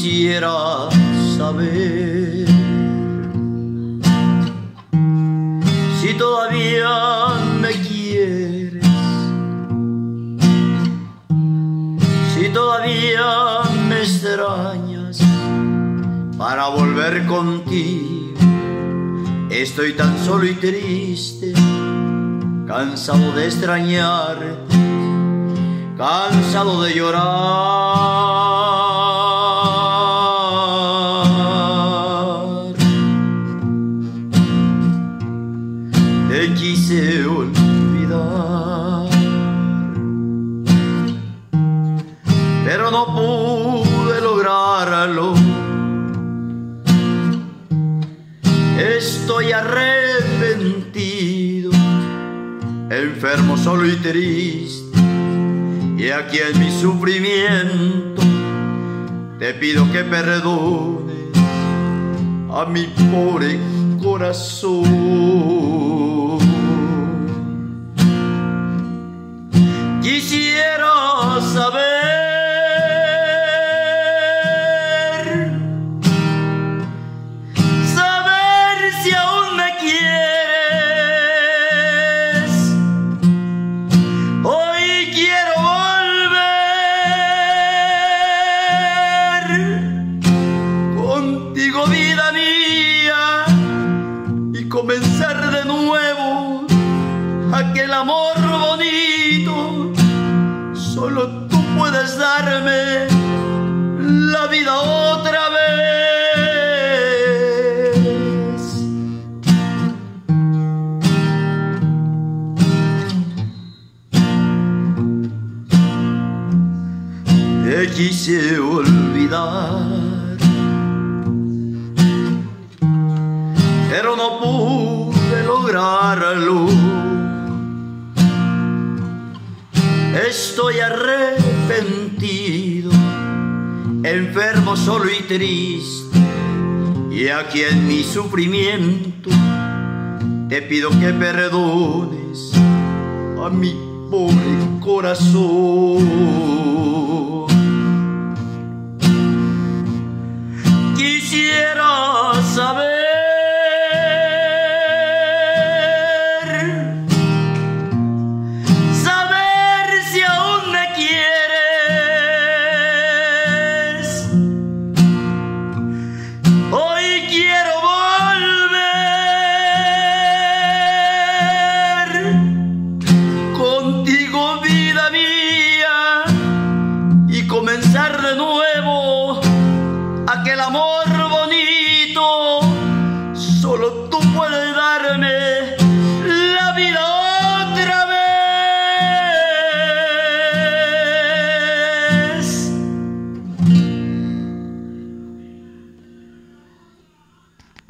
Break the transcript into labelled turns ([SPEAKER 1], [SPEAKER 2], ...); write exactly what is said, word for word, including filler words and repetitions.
[SPEAKER 1] Quisiera saber si todavía me quieres, si todavía me extrañas para volver contigo. Estoy tan solo y triste, cansado de extrañarte, cansado de llorar. Te quise olvidar, pero no pude lograrlo. Estoy arrepentido, enfermo, solo y triste, y aquí en mi sufrimiento te pido que perdones a mi pobre corazón. Quisiera saber vida mía y comenzar de nuevo aquel amor bonito. Solo tú puedes darme la vida otra vez. Te quise olvidar, pero no pude lograrlo. Estoy arrepentido, enfermo, solo y triste, y aquí en mi sufrimiento te pido que perdones a mi pobre corazón. Quisiera saber comenzar de nuevo aquel amor bonito. Solo tú puedes darme